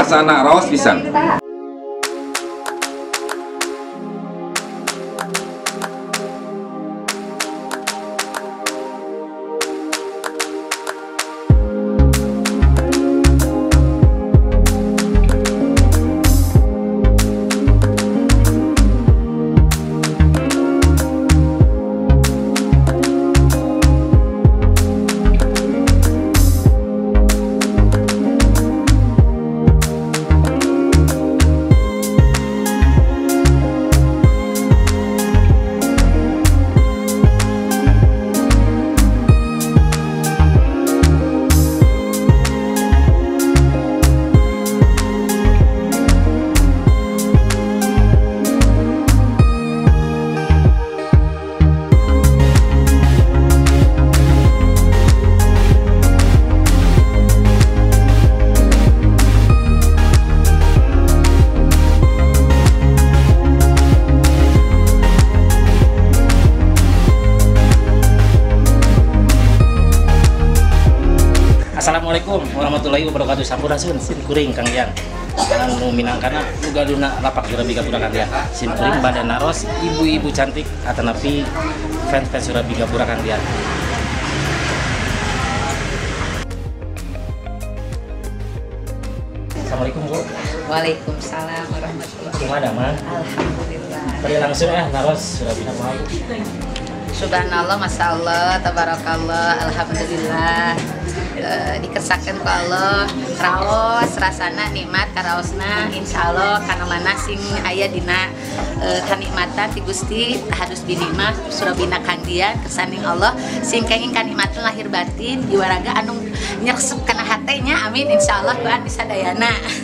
rasana raos pisan. Assalamualaikum warahmatullahi wabarakatuh. Sampurasun simkuring Kang Yang. Anu minangkana ugaduna lapak Surabiga Purakan dia. Simkuring badan naros ibu-ibu cantik atanapi fans Surabiga Purakan dia. Assalamualaikum Bu. Waalaikumsalam warahmatullahi wabarakatuh. Gimana mah? Alhamdulillah. Tadi langsung naros Surabiga mau. Subhanallah, masya Allah, tabarakallah, alhamdulillah. Dikesakan ku Allah raos rasana nikmat karaosna insyaallah kana mana sing aya dina kanikmatan ti Gusti harus dinikmat Surabina Kandian kersaning Allah sing kenging kanikmatan lahir batin jiwa raga anu nyersep kana hatenya amin insyaallah Tuhan bisa dayana.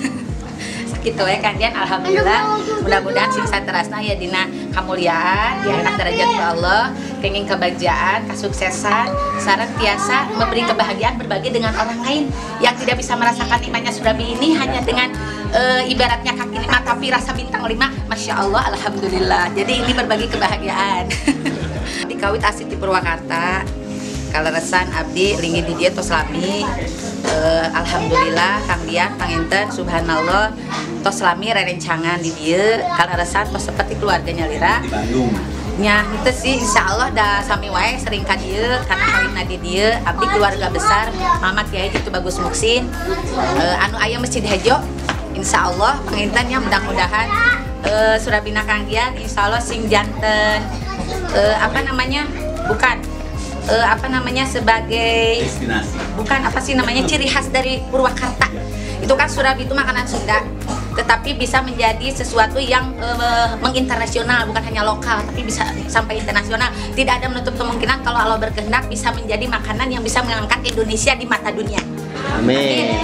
Gitu ya Kandian, alhamdulillah mudah-mudahan sing saterasna ya dina kamuliaan diangkat derajat ke Allah kenging kebahagiaan kesuksesan sareng tiasa memberi kebahagiaan berbagi dengan orang lain yang tidak bisa merasakan nikmatnya Surabi ini hanya dengan ibaratnya kaki lima tapi rasa bintang 5. Masya Allah, alhamdulillah. Jadi ini berbagi kebahagiaan. Dikawit asik di Purwakarta kaleresan abdi ringi di dia tos lami. Alhamdulillah Kang Dian panginten subhanallah tos lami rerencangan di dia kaleresan tos seperti keluarganya Lira Di Bandung. nya itu sih insya Allah dah sami wae sering ka dieu karena kawinna di dieu abdi keluarga besar Mama Kiai itu Bagus Muksin anu aya Masjid Hejo insya Allah pengintennya mudah-mudahan Surabina Kang Dian insya Allah sing janten apa namanya bukan apa namanya sebagai Destinasi. bukan apa sih namanya ciri khas dari Purwakarta itu kan Surabi itu makanan Sunda tetapi bisa menjadi sesuatu yang menginternasional bukan hanya lokal tapi bisa sampai internasional. Tidak ada menutup kemungkinan kalau Allah berkehendak bisa menjadi makanan yang bisa mengangkat Indonesia di mata dunia. Amin.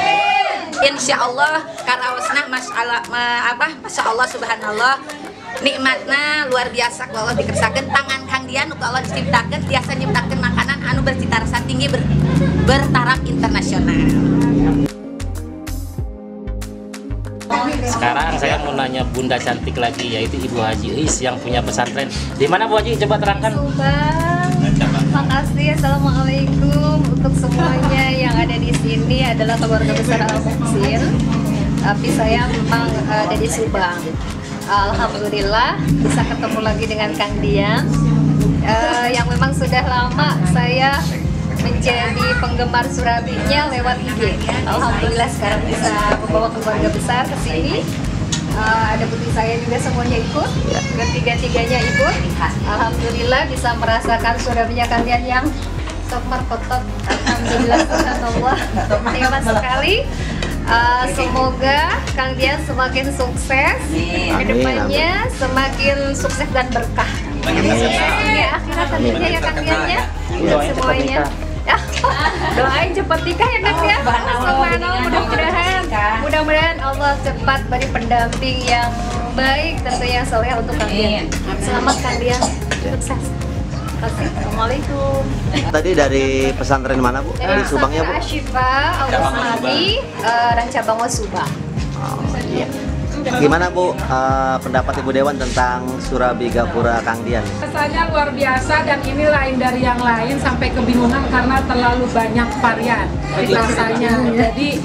Insya Allah karaosna masya Allah subhanallah nikmatna luar biasa kalau Allah dikersakan tangan Kang Dian kalau Allah diciptakan biasa nyiptakan makanan anu bercita rasa tinggi bertaraf internasional. Sekarang saya mau nanya Bunda cantik lagi yaitu Ibu Haji Is yang punya pesantren. Di mana Bu Haji? Coba terangkan. Makasih, assalamualaikum untuk semuanya yang ada di sini adalah keluarga besar Al Muksin. Tapi saya memang ada di Subang. Alhamdulillah bisa ketemu lagi dengan Kang Dian yang memang sudah lama saya menjadi penggemar Surabinya lewat IG. Alhamdulillah sekarang bisa membawa keluarga besar ke sini. Ada putri saya juga semuanya ikut, ketiga-tiganya ikut. Alhamdulillah bisa merasakan Surabinya Kang Dian yang top markotop. Alhamdulillah, subhanallah, hebat sekali. Semoga Kang Dian semakin sukses, kedepannya semakin sukses dan berkah. Ya, akhirat tentunya ya Kang Dian ya, semuanya. Ya, doain cepat nikah ya Kang ya. Mudah-mudahan Allah cepat beri pendamping yang baik tentunya soleh untuk Kang Dian. Selamat Kang Dian, sukses. Assalamualaikum. Tadi dari pesantren mana Bu? Di Subang ya Bu? Asyifa Al-Islami dan cabang Subang. Oh iya. Gimana Bu pendapat Ibu Dewan tentang Surabi Gapura Kang Dian? Rasanya luar biasa dan ini lain dari yang lain sampai kebingungan karena terlalu banyak varian rasanya. Jadi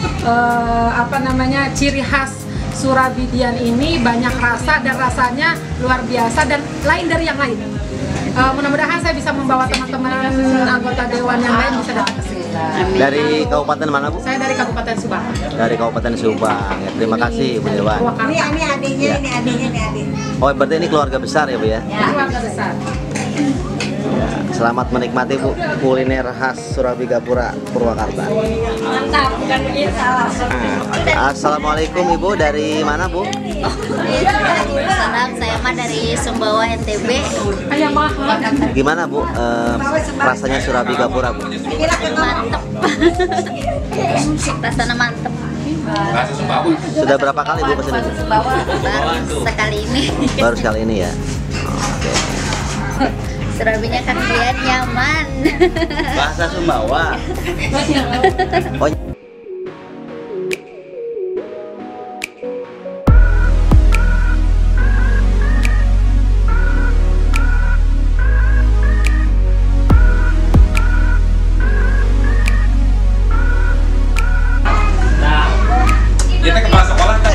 ciri khas Surabidian ini banyak rasa dan rasanya luar biasa dan lain dari yang lain. Mudah-mudahan saya bisa membawa teman-teman anggota dewan yang lain bisa datang ke sini. Dari kabupaten mana Bu? Saya dari Kabupaten Subang. Dari Kabupaten Subang. Ya, terima kasih Ibu Dewan. Ini adiknya, ini adiknya. Oh berarti ini keluarga besar ya Bu ya? Keluarga besar. Selamat menikmati Bu kuliner khas Surabi Gapura Purwakarta. Mantap, bukan begitu salah. Assalamualaikum Ibu, dari mana Bu? Salam, saya mah dari Sumbawa NTB. Gimana Bu rasanya Surabi Gapura Bu? Mantep. Rasanya mantep. Sudah berapa kali Bu kesini? Baru sekali ini. Baru sekali ini ya. Surabinya Kang Dian nyaman. Bahasa Sumbawa. Oh. Kita ke sekolah kan?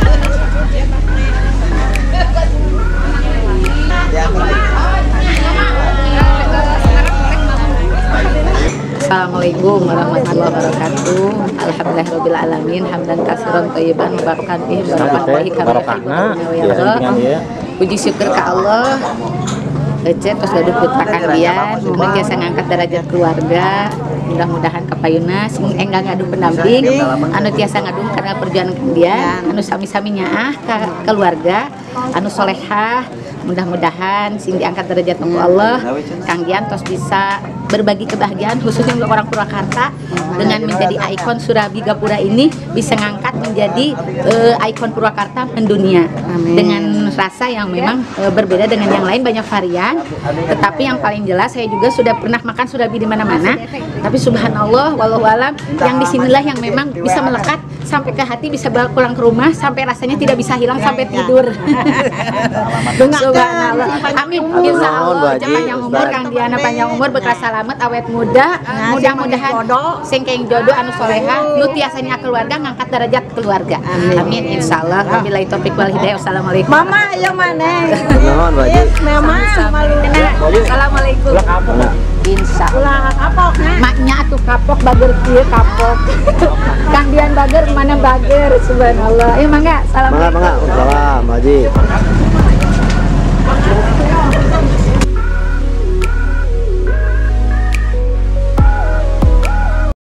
Assalamualaikum warahmatullahi wabarakatuh. Alhamdulillahirabbil alamin, hamdan katsiran thayyiban mubarakan fihi barokah kama puji syukur ke Allah. Ece tos gaduh putra Kang Dian, mun biasa ngangkat derajat keluarga. Mudah-mudahan kapayuna sing enggak ngaduh pendamping anu tiasa ngaduh karena perjuangan Kang Dian, anu sami-sami nyaah ka keluarga anu solehah. Mudah-mudahan sing diangkat derajat ku Allah, Kang Dian tos bisa berbagi kebahagiaan khususnya untuk orang Purwakarta dengan menjadi ikon Surabi Gapura ini bisa ngangkat menjadi ikon Purwakarta mendunia dengan rasa yang memang berbeda dengan yang lain, banyak varian. Tetapi yang paling jelas saya juga sudah pernah makan Surabi di mana-mana. Tapi subhanallah wallahu alam yang disinilah yang memang bisa melekat sampai ke hati, bisa bawa pulang ke rumah sampai rasanya tidak bisa hilang sampai tidur. Subhanallah. Amin. Insya Allah panjang umur Kang Diana, panjang umur bekas selamat awet muda. Mudah-mudahan sengkeng jodoh anu soleha nu tiasanya keluarga ngangkat derajat keluarga. Amin insyaallah. Wabillahi taufik wal hidayah. Wassalamualaikum. Mama yang mana? Nuhun Bu Haji. Mama malu. Assalamualaikum. Insyaallah. Kapok Maknya atuh kapok bager kieu kapok. Kang Dian bager mana bager subhanallah. Mangga salam.